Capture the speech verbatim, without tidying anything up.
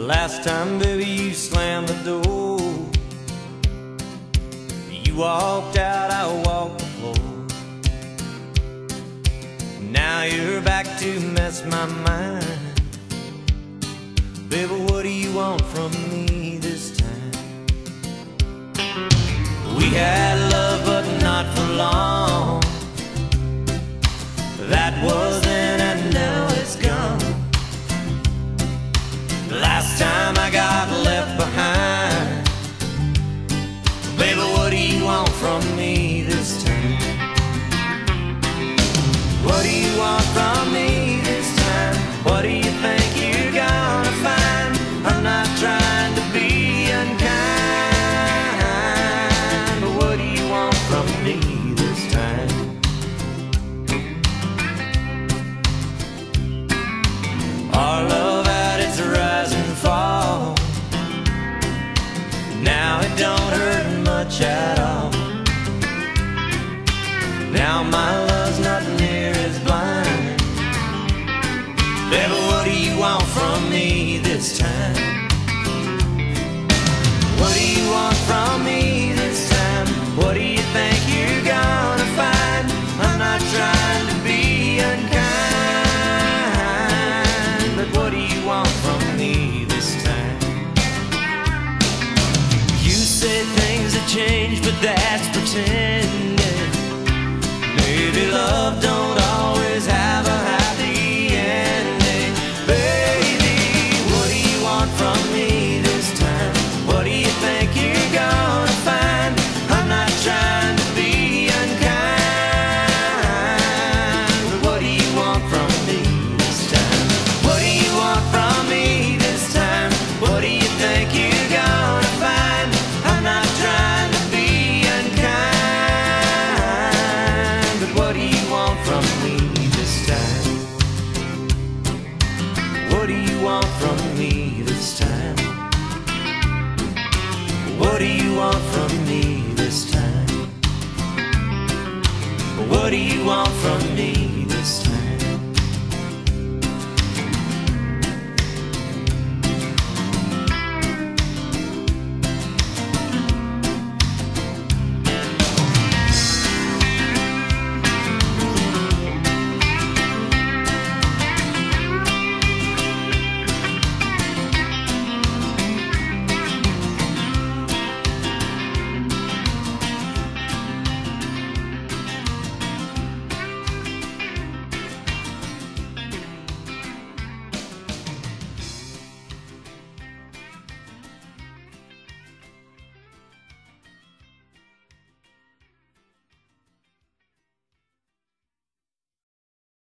Last time, baby, you slammed the door. You walked out, I walked the floor. Now you're back to mess my mind. Baby, what do you want from me this time? We had love, but not for long. That was then and now it's gone. Last time I got left behind. Baby, what do you want from me this time? What do you want from me this time? What do you think you're gonna find? I'm not trying to be unkind, but what do you want from me this time? Our love had its rise and fall. Now it don't hurt much at all. Now my love's not near as blind. Baby, what do you want from me this time? What do you want from me this time? What do you think you're gonna find? I'm not trying to be unkind, but what do you want from me this time? You say things have changed, but that's pretending. Maybe love don't always have a happy ending. Baby, what do you want from me this time? What do you think you're gonna find? I'm not trying to be unkind, but what do you want from me this time? What do you want from me this time? What do you think you're gonna find? I'm not trying to be unkind, but what do you want from me this time? What do you want from me this time? What do you want from